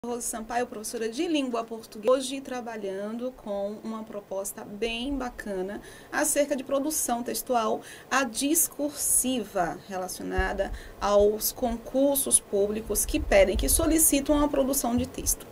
Rose Sampaio, professora de língua portuguesa, hoje trabalhando com uma proposta bem bacana acerca de produção textual, a discursiva, relacionada aos concursos públicos que pedem, que solicitam a produção de texto.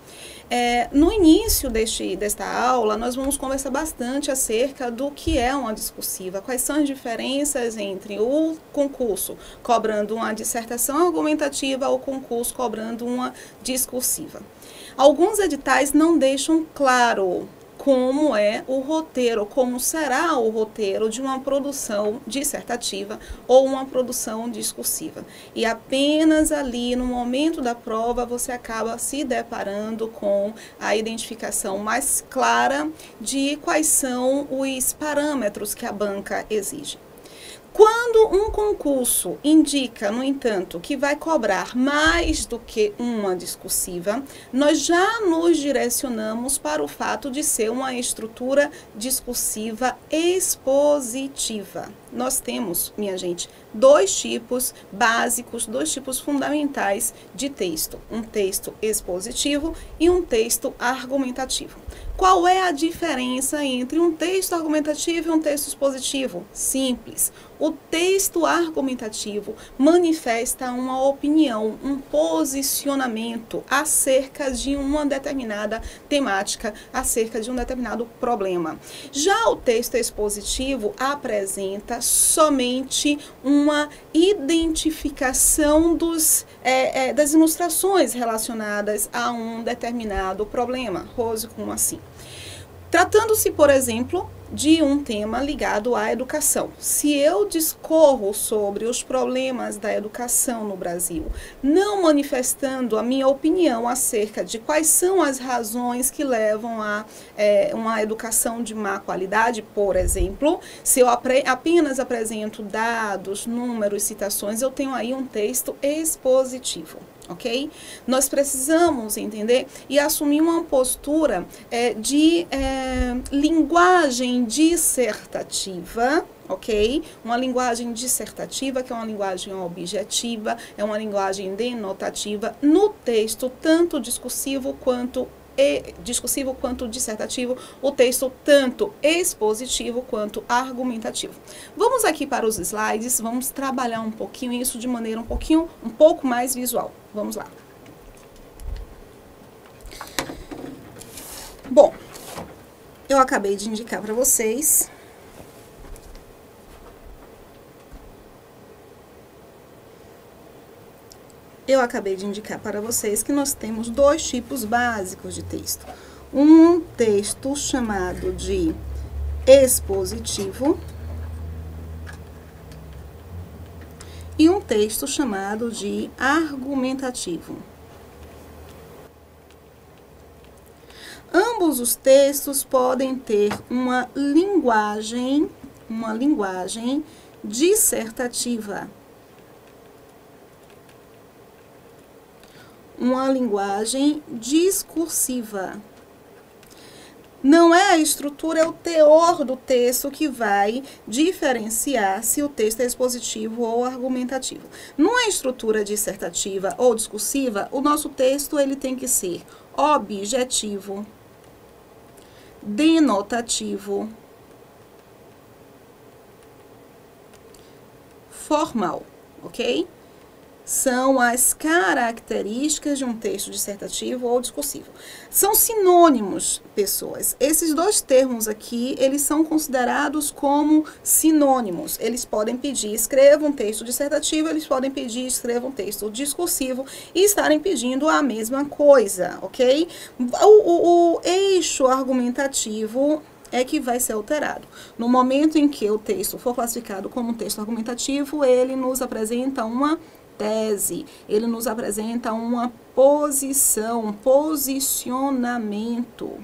No início desta aula, nós vamos conversar bastante acerca do que é uma discursiva, quais são as diferenças entre o concurso cobrando uma dissertação argumentativa ou o concurso cobrando uma discursiva. Alguns editais não deixam claro como é o roteiro, como será o roteiro de uma produção dissertativa ou uma produção discursiva. E apenas ali no momento da prova você acaba se deparando com a identificação mais clara de quais são os parâmetros que a banca exige. Quando um concurso indica, no entanto, que vai cobrar mais do que uma discursiva, nós já nos direcionamos para o fato de ser uma estrutura discursiva expositiva. Nós temos, minha gente, dois tipos básicos, dois tipos fundamentais de texto. Um texto expositivo e um texto argumentativo. Qual é a diferença entre um texto argumentativo e um texto expositivo? Simples. O texto argumentativo manifesta uma opinião, um posicionamento acerca de uma determinada temática, acerca de um determinado problema. Já o texto expositivo apresenta somente uma identificação das ilustrações relacionadas a um determinado problema. Rose, como assim? Tratando-se, por exemplo, de um tema ligado à educação. Se eu discorro sobre os problemas da educação no Brasil, não manifestando a minha opinião acerca de quais são as razões que levam a uma educação de má qualidade, por exemplo, se eu apenas apresento dados, números, citações, eu tenho aí um texto expositivo. Ok? Nós precisamos entender e assumir uma postura de linguagem dissertativa, ok? Uma linguagem dissertativa, que é uma linguagem objetiva, é uma linguagem denotativa, no texto, tanto discursivo quanto dissertativo, o texto tanto expositivo quanto argumentativo. Vamos aqui para os slides, vamos trabalhar um pouquinho isso de maneira um pouco mais visual. Vamos lá. Bom, eu acabei de indicar para vocês que nós temos dois tipos básicos de texto. Um texto chamado de expositivo e um texto chamado de argumentativo. Ambos os textos podem ter uma linguagem dissertativa. Uma linguagem discursiva. Não é a estrutura, é o teor do texto que vai diferenciar se o texto é expositivo ou argumentativo. Numa estrutura dissertativa ou discursiva, o nosso texto ele tem que ser objetivo, denotativo, formal, ok? São as características de um texto dissertativo ou discursivo. São sinônimos, pessoas. Esses dois termos aqui, eles são considerados como sinônimos. Eles podem pedir, escreva um texto dissertativo, eles podem pedir, escreva um texto discursivo e estarem pedindo a mesma coisa, ok? O eixo argumentativo é que vai ser alterado. No momento em que o texto for classificado como um texto argumentativo, ele nos apresenta uma tese, ele nos apresenta uma posição, um posicionamento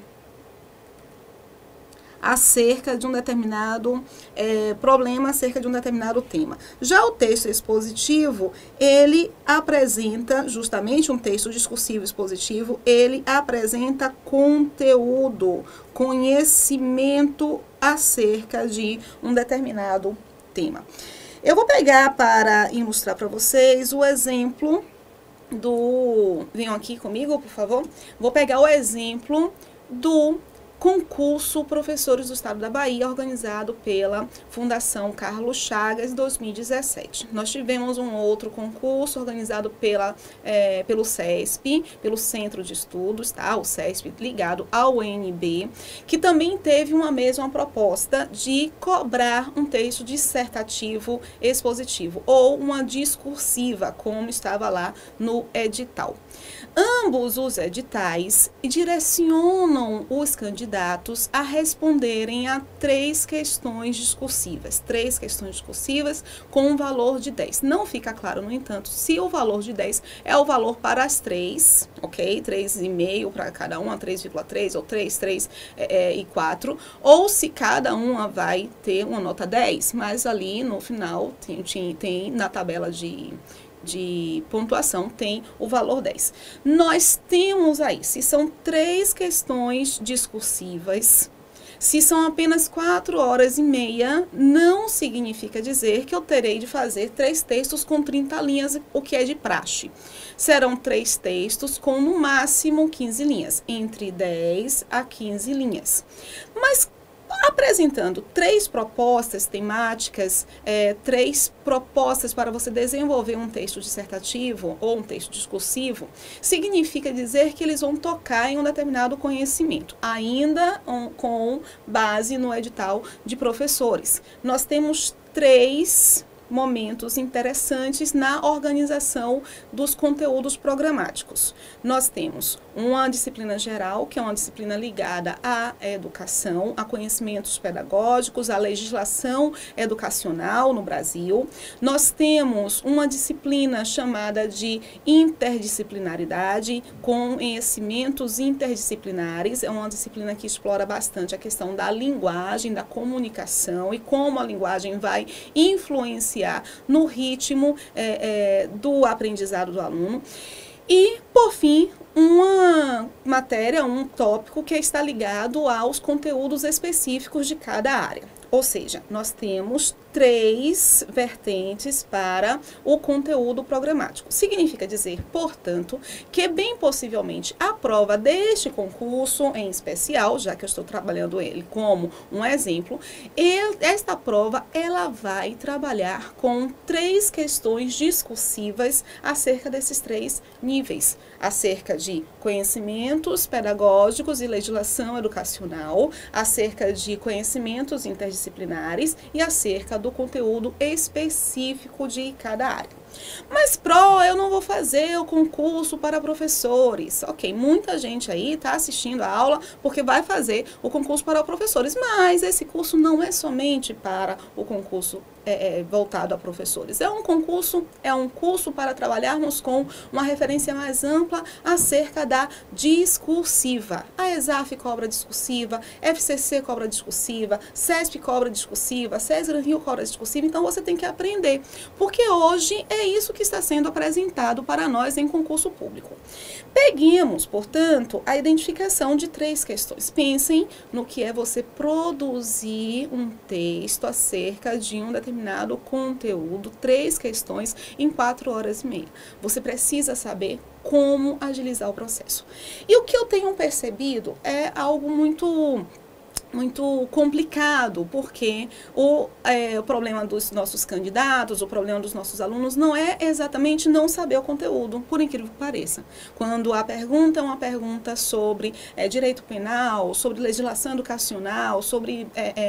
acerca de um determinado problema, acerca de um determinado tema. Já o texto expositivo, ele apresenta, justamente um texto discursivo expositivo, ele apresenta conteúdo, conhecimento acerca de um determinado tema. Eu vou pegar para ilustrar para vocês o exemplo Venham aqui comigo, por favor. Vou pegar o exemplo do concurso Professores do Estado da Bahia, organizado pela Fundação Carlos Chagas, 2017. Nós tivemos um outro concurso organizado pelo CESP, pelo Centro de Estudos, tá? O CESP ligado ao UNB, que também teve uma mesma proposta de cobrar um texto dissertativo expositivo, ou uma discursiva, como estava lá no edital. Ambos os editais direcionam os candidatos a responderem a 3 questões discursivas. 3 questões discursivas com um valor de 10. Não fica claro, no entanto, se o valor de 10 é o valor para as 3, ok? 3,5 para cada uma, 3,3 ou 3, 3 e 4, ou se cada uma vai ter uma nota 10, mas ali no final tem na tabela de pontuação tem o valor 10. Nós temos aí, se são 3 questões discursivas, se são apenas 4 horas e meia, não significa dizer que eu terei de fazer 3 textos com 30 linhas, o que é de praxe. Serão 3 textos com, no máximo, 15 linhas, entre 10 a 15 linhas. Mas apresentando 3 propostas temáticas, 3 propostas para você desenvolver um texto dissertativo ou um texto discursivo, significa dizer que eles vão tocar em um determinado conhecimento, ainda com base no edital de professores. Nós temos 3 momentos interessantes na organização dos conteúdos programáticos. Nós temos uma disciplina geral, que é uma disciplina ligada à educação, a conhecimentos pedagógicos, à legislação educacional no Brasil. Nós temos uma disciplina chamada de interdisciplinaridade, com conhecimentos interdisciplinares. É uma disciplina que explora bastante a questão da linguagem, da comunicação e como a linguagem vai influenciar no ritmo do aprendizado do aluno. E, por fim, uma matéria, um tópico que está ligado aos conteúdos específicos de cada área. Ou seja, nós temos 3 vertentes para o conteúdo programático. Significa dizer, portanto, que bem possivelmente a prova deste concurso em especial, já que eu estou trabalhando ele como um exemplo, esta prova ela vai trabalhar com 3 questões discursivas acerca desses 3 níveis, acerca de conhecimentos pedagógicos e legislação educacional, acerca de conhecimentos interdisciplinares e acerca do conteúdo específico de cada área. Mas, eu não vou fazer o concurso para professores. Ok, muita gente aí está assistindo a aula porque vai fazer o concurso para professores, mas esse curso não é somente para o concurso voltado a professores. É um curso para trabalharmos com uma referência mais ampla acerca da discursiva. A ESAF cobra discursiva, FCC cobra discursiva, CESP cobra discursiva, CESGRAN Rio cobra discursiva, então você tem que aprender, porque hoje é isso que está sendo apresentado para nós em concurso público. Peguemos, portanto, a identificação de 3 questões. Pensem no que é você produzir um texto acerca de um determinado conteúdo, 3 questões em 4 horas e meia. Você precisa saber como agilizar o processo. E o que eu tenho percebido é algo muito complicado, porque o problema dos nossos candidatos, o problema dos nossos alunos não é exatamente não saber o conteúdo, por incrível que pareça. Quando a pergunta é uma pergunta sobre direito penal, sobre legislação educacional, sobre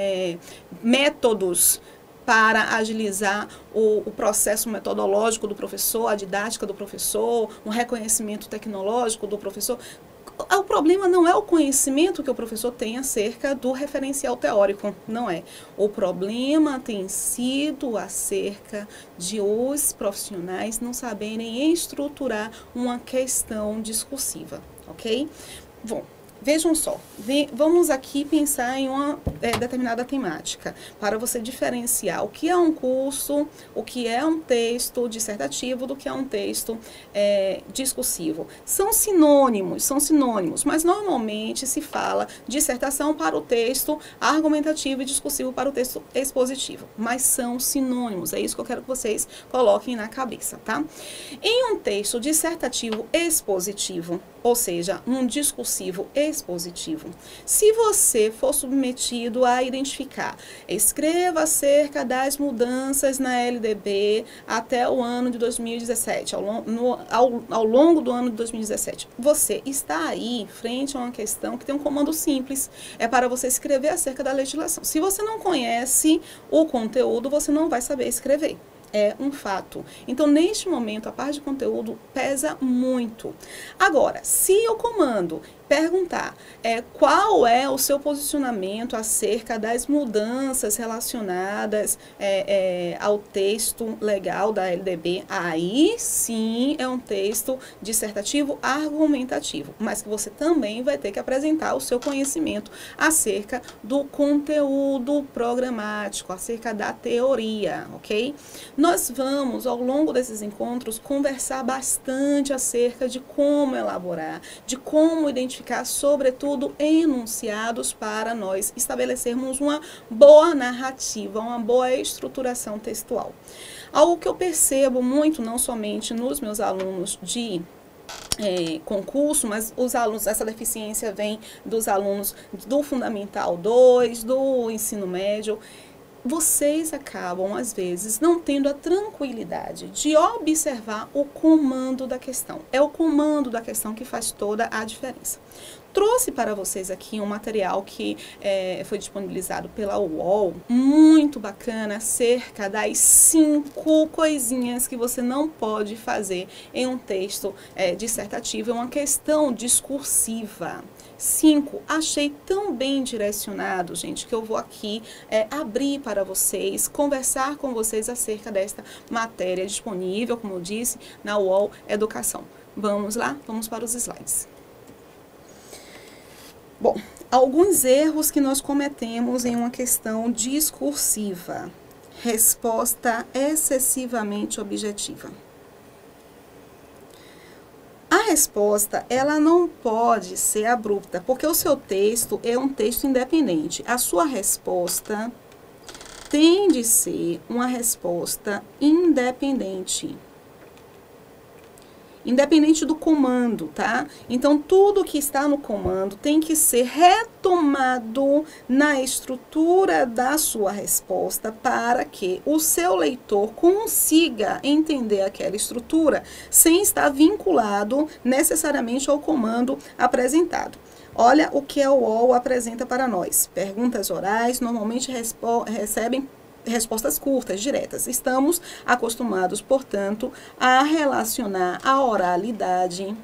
métodos para agilizar o processo metodológico do professor, a didática do professor, um reconhecimento tecnológico do professor, o problema não é o conhecimento que o professor tem acerca do referencial teórico, não é. O problema tem sido acerca de os profissionais não saberem estruturar uma questão discursiva, ok? Bom, Vejam só, vamos aqui pensar em uma determinada temática, para você diferenciar o que é um curso, o que é um texto dissertativo, do que é um texto discursivo. São sinônimos, mas normalmente se fala dissertação para o texto argumentativo e discursivo para o texto expositivo, mas são sinônimos, é isso que eu quero que vocês coloquem na cabeça, tá? Em um texto dissertativo expositivo, ou seja, um discursivo expositivo, se você for submetido a identificar, escreva acerca das mudanças na LDB até o ano de 2017, ao longo do ano de 2017, você está aí frente a uma questão que tem um comando simples, é para você escrever acerca da legislação. Se você não conhece o conteúdo, você não vai saber escrever. É um fato. Então, neste momento, a parte de conteúdo pesa muito. Agora, se o comando perguntar qual é o seu posicionamento acerca das mudanças relacionadas ao texto legal da LDB, aí sim é um texto dissertativo argumentativo, mas que você também vai ter que apresentar o seu conhecimento acerca do conteúdo programático, acerca da teoria, ok? Nós vamos, ao longo desses encontros, conversar bastante acerca de como elaborar, de como identificar, sobretudo, enunciados para nós estabelecermos uma boa narrativa, uma boa estruturação textual. Algo que eu percebo muito, não somente nos meus alunos de concurso, mas os alunos, essa deficiência vem dos alunos do Fundamental 2, do ensino médio. Vocês acabam, às vezes, não tendo a tranquilidade de observar o comando da questão. É o comando da questão que faz toda a diferença. Trouxe para vocês aqui um material que foi disponibilizado pela UOL, muito bacana, acerca das 5 coisinhas que você não pode fazer em um texto dissertativo, é uma questão discursiva. 5, achei tão bem direcionado, gente, que eu vou aqui abrir para vocês, conversar com vocês acerca desta matéria disponível, como eu disse, na UOL Educação. Vamos lá? Vamos para os slides. Bom, alguns erros que nós cometemos em uma questão discursiva. Resposta excessivamente objetiva. A resposta, ela não pode ser abrupta, porque o seu texto é um texto independente. A sua resposta tem de ser uma resposta independente. Independente do comando, tá? Então, tudo que está no comando tem que ser retomado na estrutura da sua resposta para que o seu leitor consiga entender aquela estrutura sem estar vinculado necessariamente ao comando apresentado. Olha o que a UOL apresenta para nós. Perguntas orais normalmente recebem respostas curtas, diretas. Estamos acostumados, portanto, a relacionar a oralidade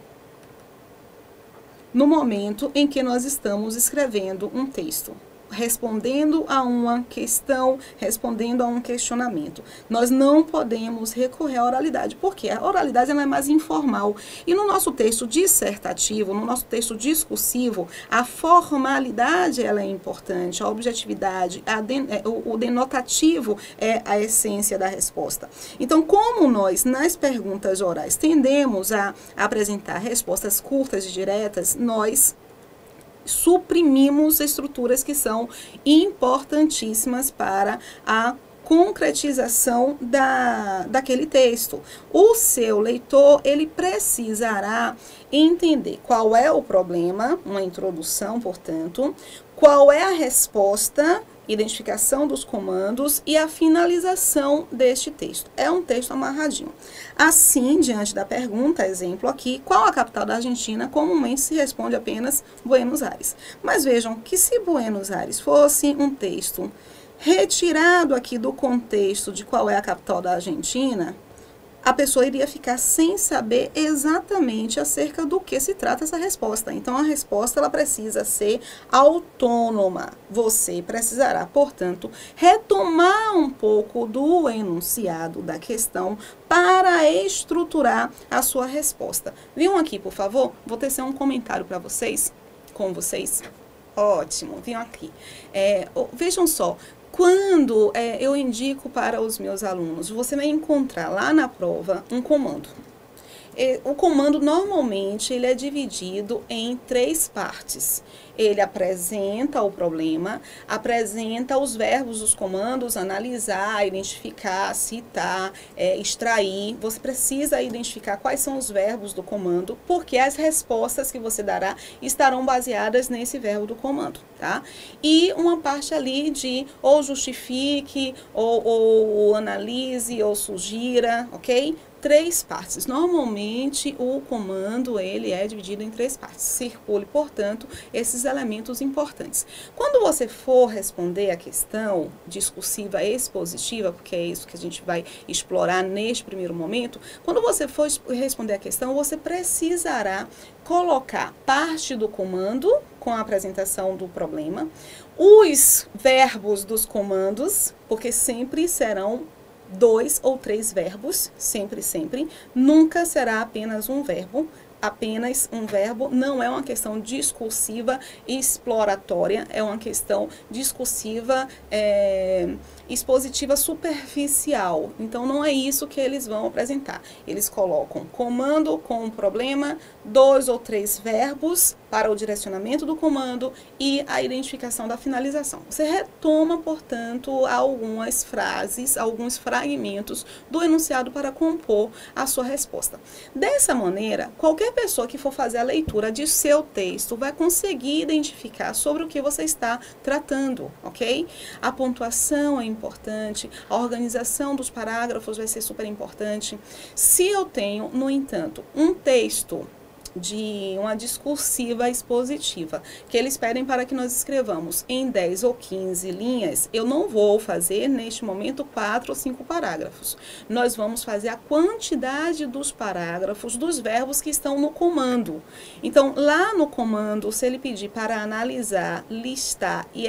no momento em que nós estamos escrevendo um texto, respondendo a uma questão, respondendo a um questionamento. Nós não podemos recorrer à oralidade, porque a oralidade ela é mais informal. E no nosso texto dissertativo, no nosso texto discursivo, a formalidade ela é importante, a objetividade, o denotativo é a essência da resposta. Então, como nós, nas perguntas orais, tendemos a apresentar respostas curtas e diretas, nós suprimimos estruturas que são importantíssimas para a concretização daquele texto. O seu leitor, ele precisará entender qual é o problema, uma introdução, portanto, qual é a resposta, identificação dos comandos e a finalização deste texto. É um texto amarradinho. Assim, diante da pergunta, exemplo aqui, qual a capital da Argentina? Comumente se responde apenas Buenos Aires. Mas vejam que se Buenos Aires fosse um texto retirado aqui do contexto de qual é a capital da Argentina, a pessoa iria ficar sem saber exatamente acerca do que se trata essa resposta. Então, a resposta ela precisa ser autônoma. Você precisará, portanto, retomar um pouco do enunciado da questão para estruturar a sua resposta. Viam aqui, por favor? Vou tecer um comentário para vocês. com vocês? Ótimo, venham aqui. Vejam só, quando eu indico para os meus alunos, você vai encontrar lá na prova um comando. O comando, normalmente, ele é dividido em 3 partes. Ele apresenta o problema, apresenta os verbos dos comandos, analisar, identificar, citar, extrair. Você precisa identificar quais são os verbos do comando, porque as respostas que você dará estarão baseadas nesse verbo do comando, tá? E uma parte ali de ou justifique, ou analise, ou sugira, ok? 3 partes. Normalmente, o comando, ele é dividido em 3 partes. Circule, portanto, esses elementos importantes. Quando você for responder a questão discursiva expositiva, porque é isso que a gente vai explorar neste primeiro momento, quando você for responder a questão, você precisará colocar parte do comando com a apresentação do problema, os verbos dos comandos, porque sempre serão 2 ou 3 verbos, sempre, nunca será apenas um verbo. Apenas um verbo não é uma questão discursiva exploratória, é uma questão discursiva expositiva superficial. Então, não é isso que eles vão apresentar. Eles colocam comando com problema, 2 ou 3 verbos para o direcionamento do comando e a identificação da finalização. Você retoma, portanto, algumas frases, alguns fragmentos do enunciado para compor a sua resposta. Dessa maneira, qualquer pessoa que for fazer a leitura de seu texto vai conseguir identificar sobre o que você está tratando, ok? A pontuação é importante, a organização dos parágrafos vai ser super importante. Se eu tenho, no entanto, um texto de uma discursiva expositiva, que eles pedem para que nós escrevamos em 10 ou 15 linhas, eu não vou fazer, neste momento, 4 ou 5 parágrafos. Nós vamos fazer a quantidade dos parágrafos, dos verbos que estão no comando. Então, lá no comando, se ele pedir para analisar, listar e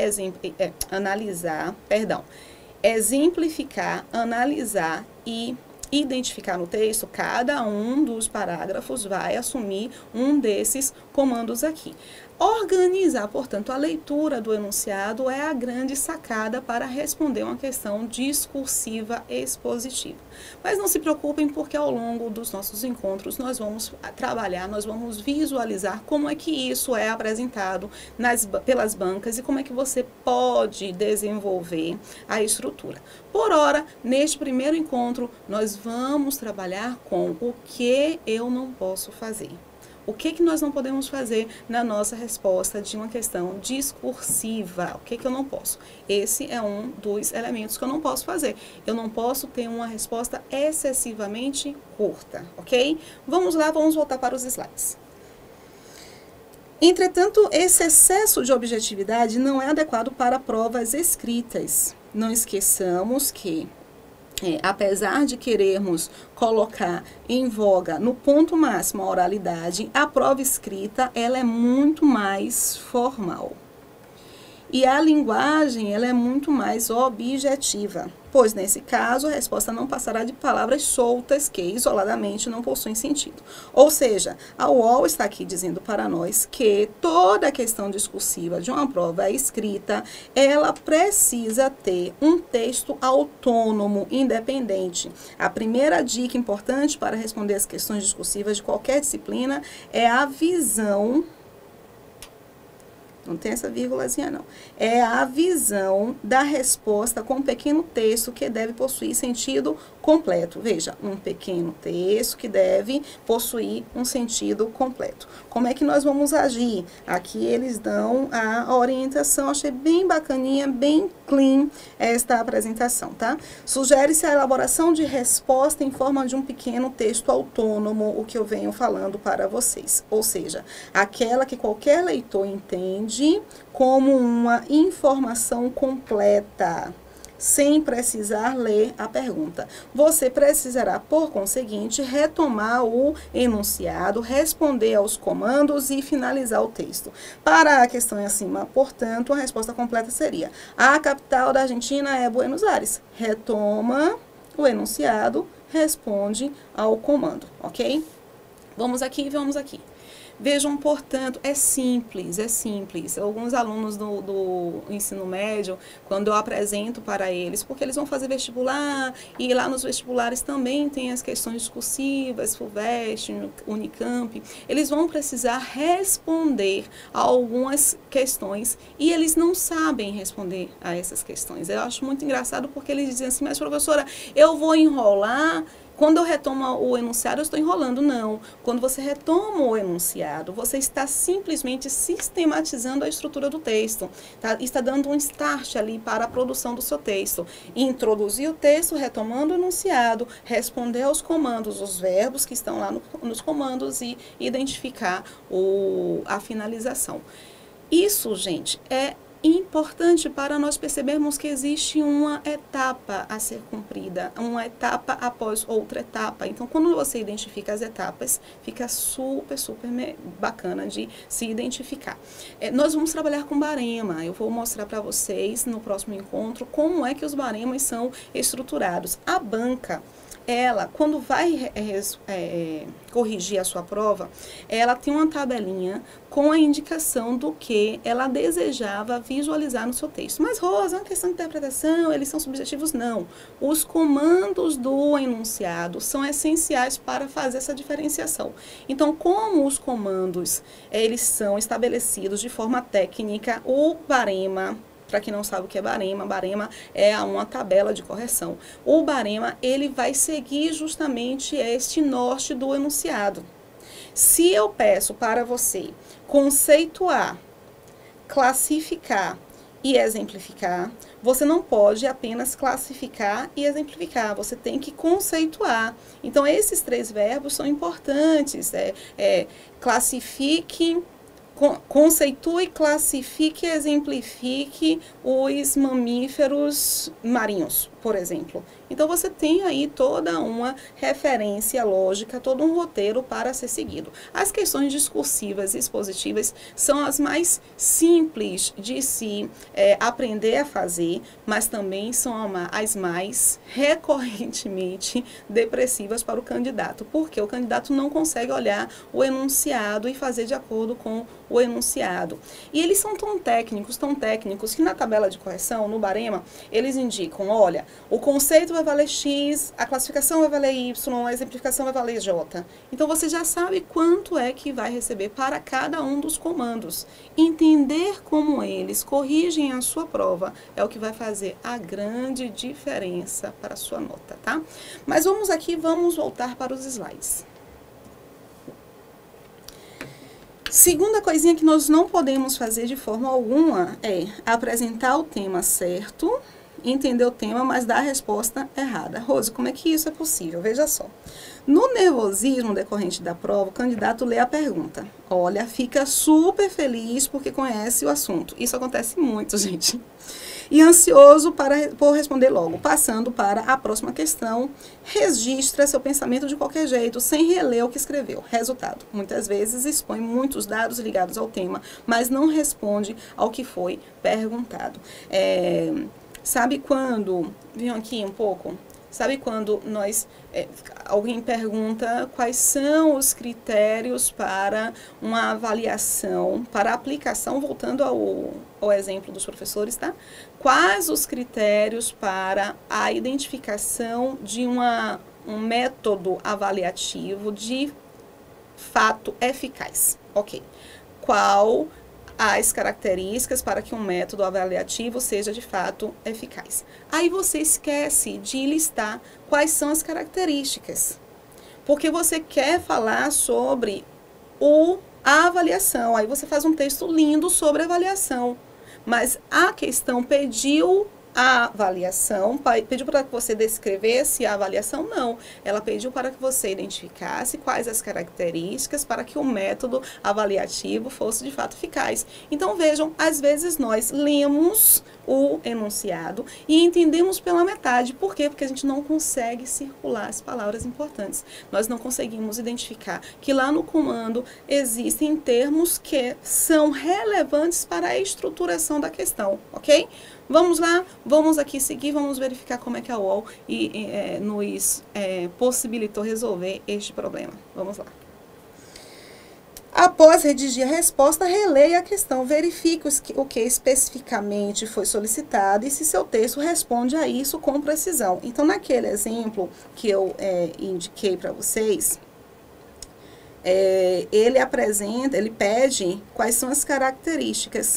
exemplificar, analisar e identificar no texto, cada um dos parágrafos vai assumir um desses comandos aqui. Organizar, portanto, a leitura do enunciado é a grande sacada para responder uma questão discursiva expositiva. Mas não se preocupem, porque ao longo dos nossos encontros nós vamos trabalhar, nós vamos visualizar como é que isso é apresentado pelas bancas e como é que você pode desenvolver a estrutura. Por ora, neste primeiro encontro, nós vamos trabalhar com o que eu não posso fazer. O que nós não podemos fazer na nossa resposta de uma questão discursiva? O que eu não posso? Esse é um dos elementos que eu não posso fazer. Eu não posso ter uma resposta excessivamente curta, ok? Vamos lá, vamos voltar para os slides. Entretanto, esse excesso de objetividade não é adequado para provas escritas. Não esqueçamos que apesar de querermos colocar em voga no ponto máximo a oralidade, a prova escrita ela é muito mais formal. E a linguagem ela é muito mais objetiva, pois nesse caso a resposta não passará de palavras soltas que isoladamente não possuem sentido. Ou seja, a UOL está aqui dizendo para nós que toda a questão discursiva de uma prova escrita, ela precisa ter um texto autônomo, independente. A primeira dica importante para responder as questões discursivas de qualquer disciplina é a visão. Não tem essa vírgulazinha, não. É a visão da resposta com um pequeno texto que deve possuir sentido completo. Veja, um pequeno texto que deve possuir um sentido completo. Como é que nós vamos agir? Aqui eles dão a orientação. Achei bem bacaninha, bem clean esta apresentação, tá? Sugere-se a elaboração de resposta em forma de um pequeno texto autônomo, o que eu venho falando para vocês. Ou seja, aquela que qualquer leitor entende como uma informação completa, sem precisar ler a pergunta. Você precisará, por conseguinte, retomar o enunciado, responder aos comandos e finalizar o texto. Para a questão acima, portanto, a resposta completa seria: a capital da Argentina é Buenos Aires. Retoma o enunciado, responde ao comando, ok? Vamos aqui, vamos aqui. Vejam, portanto, é simples, é simples. Alguns alunos do ensino médio, quando eu apresento para eles, porque eles vão fazer vestibular, e lá nos vestibulares também tem as questões discursivas, FUVEST, Unicamp, eles vão precisar responder a algumas questões e eles não sabem responder a essas questões. Eu acho muito engraçado porque eles dizem assim, mas professora, eu vou enrolar, quando eu retomo o enunciado, eu estou enrolando. Não. Quando você retoma o enunciado, você está simplesmente sistematizando a estrutura do texto. Tá? Está dando um start ali para a produção do seu texto. Introduzir o texto, retomando o enunciado, responder aos comandos, os verbos que estão lá nos comandos e identificar a finalização. Isso, gente, é importante para nós percebermos que existe uma etapa a ser cumprida, uma etapa após outra etapa. Então, quando você identifica as etapas, fica super bacana de se identificar. Nós vamos trabalhar com barema. Eu vou mostrar para vocês no próximo encontro como é que os baremas são estruturados. A banca, ela, quando vai corrigir a sua prova, ela tem uma tabelinha com a indicação do que ela desejava visualizar no seu texto. Mas, Rosa, é uma questão de interpretação, eles são subjetivos? Não. Os comandos do enunciado são essenciais para fazer essa diferenciação. Então, como os comandos, eles são estabelecidos de forma técnica, o barema, para quem não sabe o que é barema é uma tabela de correção. O barema, ele vai seguir justamente este norte do enunciado. Se eu peço para você conceituar, classificar e exemplificar, você não pode apenas classificar e exemplificar, você tem que conceituar. Então, esses 3 verbos são importantes, classifique, conceitue, classifique e exemplifique os mamíferos marinhos, por exemplo. Então, você tem aí toda uma referência lógica, todo um roteiro para ser seguido. As questões discursivas e expositivas são as mais simples de se aprender a fazer, mas também são as mais recorrentemente depressivas para o candidato, porque o candidato não consegue olhar o enunciado e fazer de acordo com o enunciado. E eles são tão técnicos, que na tabela de correção, no barema, eles indicam, olha, o conceito vai valer X, a classificação vai valer Y, a exemplificação vai valer J. Então, você já sabe quanto é que vai receber para cada um dos comandos. Entender como eles corrigem a sua prova é o que vai fazer a grande diferença para a sua nota, tá? Mas vamos voltar para os slides. Segunda coisinha que nós não podemos fazer de forma alguma é apresentar o tema certo, entender o tema, mas dar a resposta errada. Rose, como é que isso é possível? Veja só. No nervosismo decorrente da prova, o candidato lê a pergunta. Olha, fica super feliz porque conhece o assunto. Isso acontece muito, gente. E ansioso por responder logo. Passando para a próxima questão, registra seu pensamento de qualquer jeito, sem reler o que escreveu. Resultado, muitas vezes expõe muitos dados ligados ao tema, mas não responde ao que foi perguntado. Sabe quando, venham aqui um pouco, sabe quando alguém pergunta quais são os critérios para uma avaliação, para aplicação, voltando ao exemplo dos professores, tá? Quais os critérios para a identificação de um método avaliativo de fato eficaz? Ok. Qual as características para que um método avaliativo seja de fato eficaz? Aí você esquece de listar quais são as características, porque você quer falar sobre a avaliação, aí você faz um texto lindo sobre a avaliação, mas a questão pediu a avaliação, pediu para que você descrevesse a avaliação? Não, ela pediu para que você identificasse quais as características para que o método avaliativo fosse de fato eficaz. Então, vejam, às vezes nós lemos o enunciado e entendemos pela metade. Por quê? Porque a gente não consegue circular as palavras importantes. Nós não conseguimos identificar que lá no comando existem termos que são relevantes para a estruturação da questão, ok? Vamos lá, vamos aqui seguir, vamos verificar como é que a UOL nos possibilitou resolver este problema. Vamos lá. Após redigir a resposta, releia a questão, verifique o que especificamente foi solicitado e se seu texto responde a isso com precisão. Então, naquele exemplo que eu indiquei para vocês, ele pede quais são as características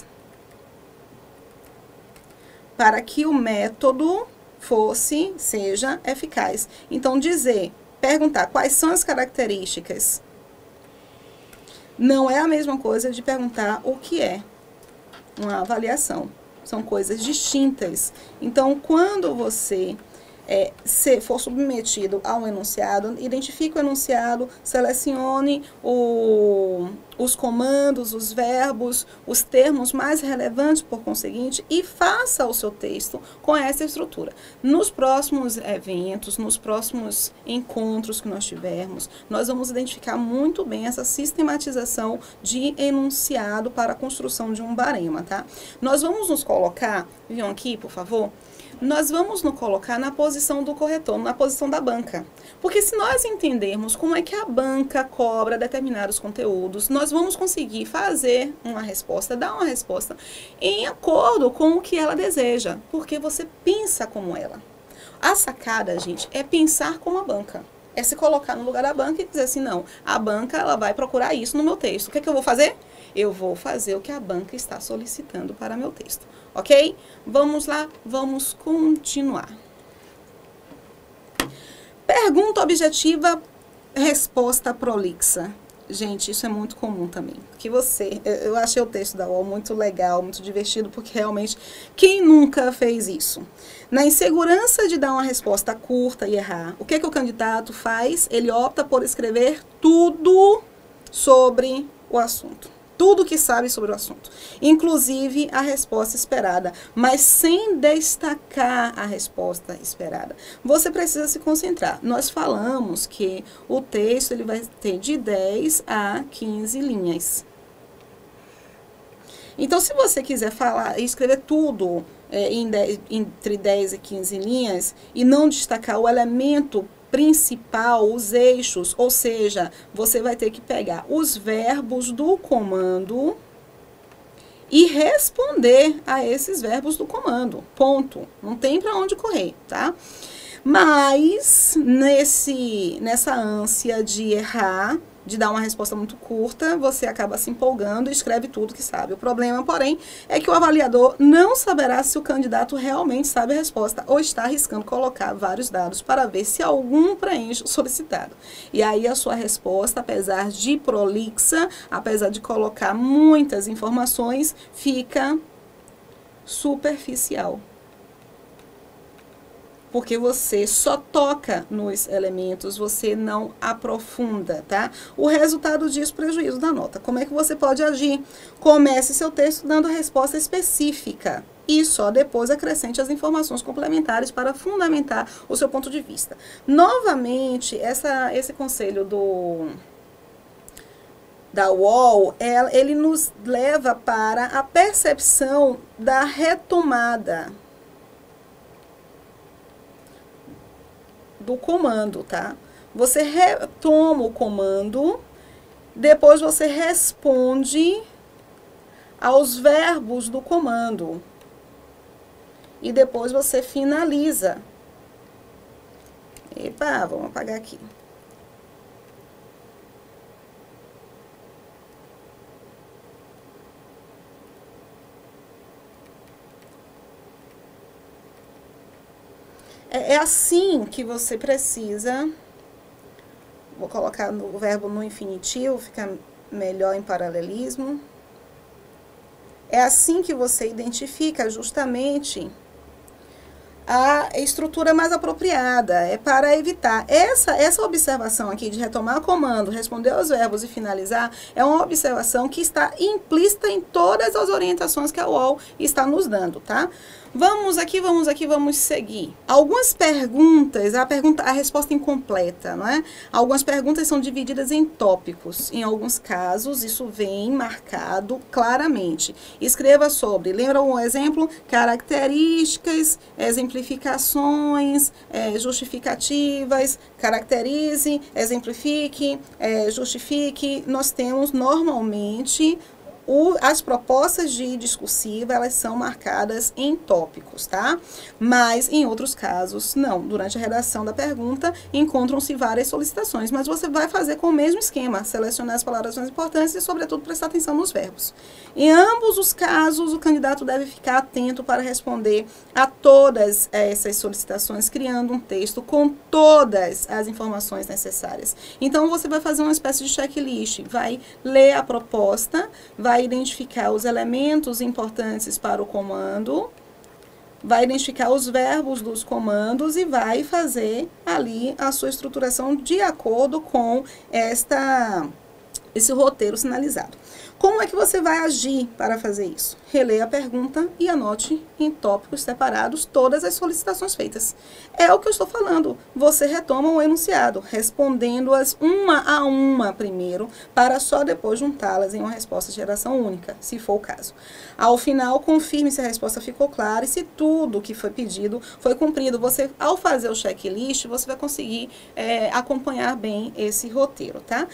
para que o método seja eficaz. Então, perguntar quais são as características não é a mesma coisa de perguntar o que é uma avaliação. São coisas distintas. Então, quando você se for submetido a um enunciado, identifique o enunciado, selecione os comandos, os verbos, os termos mais relevantes por conseguinte e faça o seu texto com essa estrutura. Nos próximos eventos, nos próximos encontros que nós tivermos, nós vamos identificar muito bem essa sistematização de enunciado para a construção de um barema, tá? Nós vamos nos colocar, venham aqui, por favor, nós vamos nos colocar na posição do corretor, na posição da banca. Porque se nós entendermos como é que a banca cobra determinados conteúdos, nós vamos conseguir fazer uma resposta, dar uma resposta em acordo com o que ela deseja, porque você pensa como ela. A sacada, gente, é pensar como a banca. É se colocar no lugar da banca e dizer assim, não, a banca ela vai procurar isso no meu texto. O que é que eu vou fazer? Eu vou fazer o que a banca está solicitando para meu texto, ok? Vamos lá, vamos continuar. Pergunta objetiva, resposta prolixa. Gente, isso é muito comum também. Eu achei o texto da UOL muito legal, muito divertido, porque realmente, quem nunca fez isso? Na insegurança de dar uma resposta curta e errar, o que o candidato faz? Ele opta por escrever tudo sobre o assunto. Tudo que sabe sobre o assunto, inclusive a resposta esperada, mas sem destacar a resposta esperada. Você precisa se concentrar. Nós falamos que o texto ele vai ter de 10 a 15 linhas. Então, se você quiser escrever tudo entre 10 e 15 linhas e não destacar o elemento principal, os eixos, ou seja, você vai ter que pegar os verbos do comando e responder a esses verbos do comando, ponto. Não tem para onde correr, tá? Mas, nessa ânsia de errar, de dar uma resposta muito curta, você acaba se empolgando e escreve tudo que sabe. O problema, porém, é que o avaliador não saberá se o candidato realmente sabe a resposta ou está arriscando colocar vários dados para ver se algum preenche o solicitado. E aí a sua resposta, apesar de prolixa, apesar de colocar muitas informações, fica superficial. Porque você só toca nos elementos, você não aprofunda, tá? O resultado disso, prejuízo da nota. Como é que você pode agir? Comece seu texto dando a resposta específica e só depois acrescente as informações complementares para fundamentar o seu ponto de vista. Novamente, esse conselho da UOL, ele nos leva para a percepção da retomada do comando, tá? Você retoma o comando, depois você responde aos verbos do comando e depois você finaliza. Epa, vamos apagar aqui. É assim que você precisa, vou colocar o verbo no infinitivo, fica melhor em paralelismo. É assim que você identifica justamente a estrutura mais apropriada, é para evitar. Essa observação aqui de retomar o comando, responder aos verbos e finalizar, é uma observação que está implícita em todas as orientações que a UOL está nos dando, tá? Vamos seguir. Algumas perguntas, a resposta incompleta, não é? Algumas perguntas são divididas em tópicos. Em alguns casos, isso vem marcado claramente. Escreva sobre, lembra um exemplo? Características, exemplificações, justificativas, caracterize, exemplifique, justifique. Nós temos normalmente as propostas de discursiva, elas são marcadas em tópicos, tá? Mas, em outros casos, não. Durante a redação da pergunta, encontram-se várias solicitações, mas você vai fazer com o mesmo esquema, selecionar as palavras mais importantes e, sobretudo, prestar atenção nos verbos. Em ambos os casos, o candidato deve ficar atento para responder a todas essas solicitações, criando um texto com todas as informações necessárias. Então, você vai fazer uma espécie de checklist, vai ler a proposta, vai identificar os elementos importantes para o comando, vai identificar os verbos dos comandos e vai fazer ali a sua estruturação de acordo com esse roteiro sinalizado. Como é que você vai agir para fazer isso? Releia a pergunta e anote em tópicos separados todas as solicitações feitas. É o que eu estou falando. Você retoma o enunciado, respondendo-as uma a uma primeiro, para só depois juntá-las em uma resposta de geração única, se for o caso. Ao final, confirme se a resposta ficou clara e se tudo que foi pedido foi cumprido. Você, ao fazer o checklist, você vai conseguir acompanhar bem esse roteiro, tá?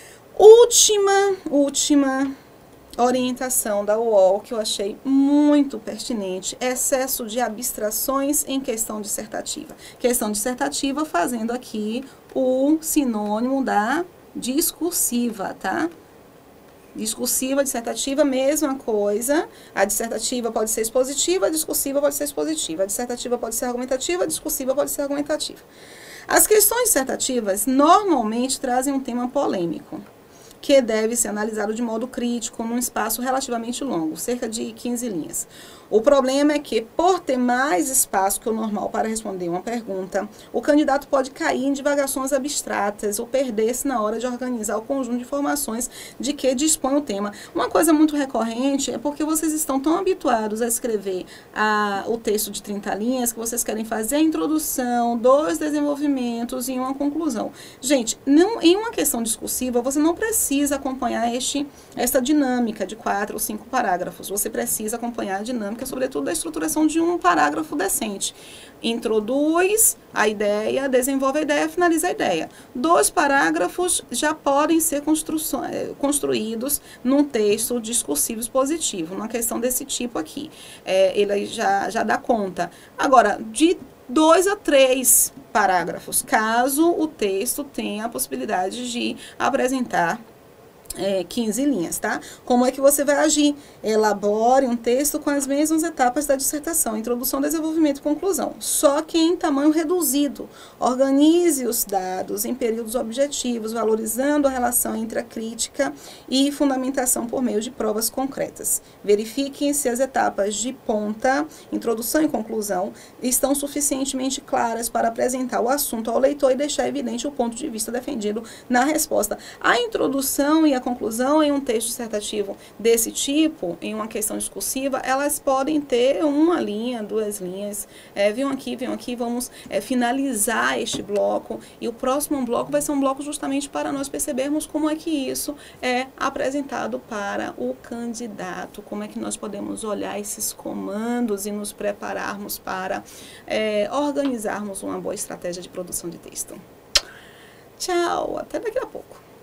Última orientação da UOL que eu achei muito pertinente: excesso de abstrações em questão dissertativa. Questão dissertativa fazendo aqui o sinônimo da discursiva, tá? Discursiva, dissertativa, mesma coisa. A dissertativa pode ser expositiva, a discursiva pode ser expositiva. A dissertativa pode ser argumentativa, a discursiva pode ser argumentativa. As questões dissertativas normalmente trazem um tema polêmico, que deve ser analisado de modo crítico num espaço relativamente longo, cerca de 15 linhas. O problema é que, por ter mais espaço que o normal para responder uma pergunta, o candidato pode cair em divagações abstratas ou perder-se na hora de organizar o conjunto de informações de que dispõe o tema. Uma coisa muito recorrente é porque vocês estão tão habituados a escrever o texto de 30 linhas que vocês querem fazer a introdução, 2 desenvolvimentos e uma conclusão. Gente, em uma questão discursiva, você não precisa acompanhar esta dinâmica de 4 ou 5 parágrafos. Você precisa acompanhar a dinâmica, sobretudo, da estruturação de um parágrafo decente. Introduz a ideia, desenvolve a ideia, finaliza a ideia. 2 parágrafos já podem ser construídos num texto discursivo expositivo, numa questão desse tipo aqui. Ele já dá conta. Agora, de 2 a 3 parágrafos, caso o texto tenha a possibilidade de apresentar 15 linhas, tá? Como é que você vai agir? Elabore um texto com as mesmas etapas da dissertação: introdução, desenvolvimento e conclusão, só que em tamanho reduzido. Organize os dados em períodos objetivos, valorizando a relação entre a crítica e fundamentação por meio de provas concretas. Verifiquem se as etapas de ponta, introdução e conclusão, estão suficientemente claras para apresentar o assunto ao leitor e deixar evidente o ponto de vista defendido na resposta. A introdução e a conclusão em um texto dissertativo desse tipo, em uma questão discursiva, elas podem ter 1 linha, 2 linhas. Venham aqui, vamos finalizar este bloco, e o próximo bloco vai ser um bloco justamente para nós percebermos como é que isso é apresentado para o candidato, como é que nós podemos olhar esses comandos e nos prepararmos para organizarmos uma boa estratégia de produção de texto. Tchau, até daqui a pouco.